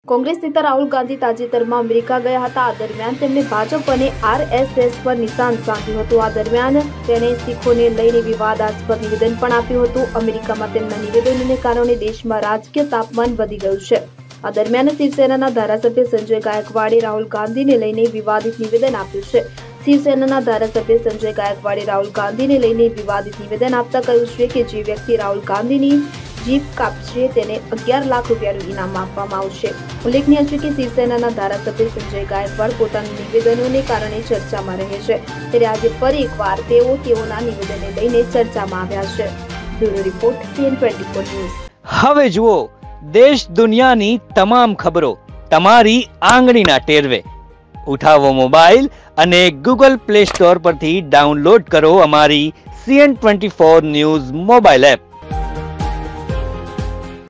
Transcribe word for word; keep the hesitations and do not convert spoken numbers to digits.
કોંગ્રેસ નેતા રાહુલ ગાંધી તાજેતરમાં અમેરિકા ગયા હતા। આ દરમિયાન તેમણે ભાજપ અને આરએસએસ પર નિશાન સાધ્યું હતું। આ દરમિયાન તેણે શીખોને લઈને વિવાદાસ્પદ નિવેદન પણ આપ્યું હતું। અમેરિકામાં તેમના નિવેદનોને કારણે દેશમાં રાજકીય તાપમાન વધી ગયું છે। આ દરમિયાન શિવસેનાના ધારાસભ્ય સંજય ગાયકવાડે રાહુલ ગાંધીને લઈને વિવાદિત નિવેદન આપ્યું છે। શિવસેનાના ધારાસભ્ય સંજય ગાયકવાડે રાહુલ ગાંધીને લઈને વિવાદિત નિવેદન આપતા કહ્યું છે કે જે વ્યક્તિ રાહુલ ગાંધીની જીપ કાપશે તેને અગિયાર લાખ રૂપિયાનું ઇનામ આપવામાં આવશે। ઉલ્લેખનીય છે કે શિવસેનાના ધારાસભ્ય સંજય ગાયકવાડ પોતાના નિવેદનોને કારણે ચર્ચામાં રહે છે, ત્યારે આજે ફરી એકવાર તેઓ તેઓના નિવેદનને લઈને ચર્ચામાં આવ્યા છે। Bureau report CN twenty four news. હવે જુઓ દેશ દુનિયાની તમામ ખબરો તમારી આંગળીના ટેરવે। ઉઠાવો મોબાઈલ અને ગૂગલ પ્લે સ્ટોર પરથી ડાઉનલોડ કરો અમારી CN twenty four news mobile app.